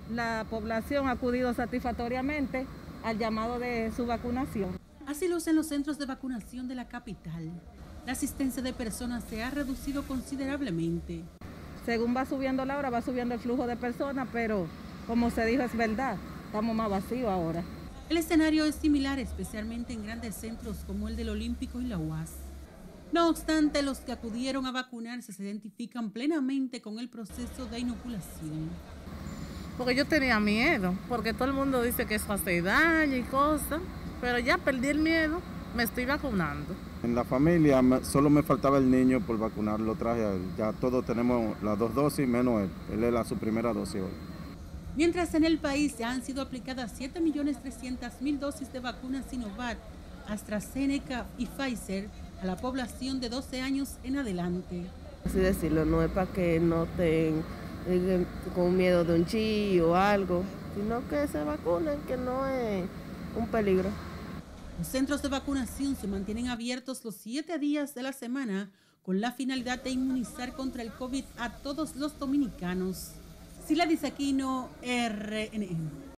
La población ha acudido satisfactoriamente al llamado de su vacunación. Así lucen los centros de vacunación de la capital. La asistencia de personas se ha reducido considerablemente. Según va subiendo la hora, va subiendo el flujo de personas, pero como se dijo, es verdad, estamos más vacíos ahora. El escenario es similar, especialmente en grandes centros como el del Olímpico y la UAS. No obstante, los que acudieron a vacunarse se identifican plenamente con el proceso de inoculación. Porque yo tenía miedo, porque todo el mundo dice que eso hace daño y cosas, pero ya perdí el miedo, me estoy vacunando. En la familia solo me faltaba el niño por vacunar, lo traje a él. Ya todos tenemos las 2 dosis, menos él. Él es su primera dosis hoy. Mientras en el país ya han sido aplicadas 7.300.000 dosis de vacunas Sinovac, AstraZeneca y Pfizer a la población de 12 años en adelante. Así decirlo, no es para que no estén con miedo de un chi o algo, sino que se vacunen, que no es un peligro. Los centros de vacunación se mantienen abiertos los 7 días de la semana con la finalidad de inmunizar contra el COVID a todos los dominicanos. Sila Diz Aquino, RNN.